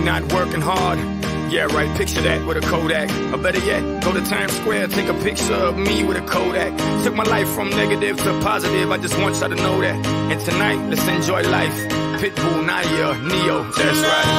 not working hard. Yeah, right, picture that with a Kodak. Or better yet, go to Times Square, take a picture of me with a Kodak. Took my life from negative to positive, I just want y'all to know that. And tonight, let's enjoy life. Pitbull, Naya, Neo, that's right.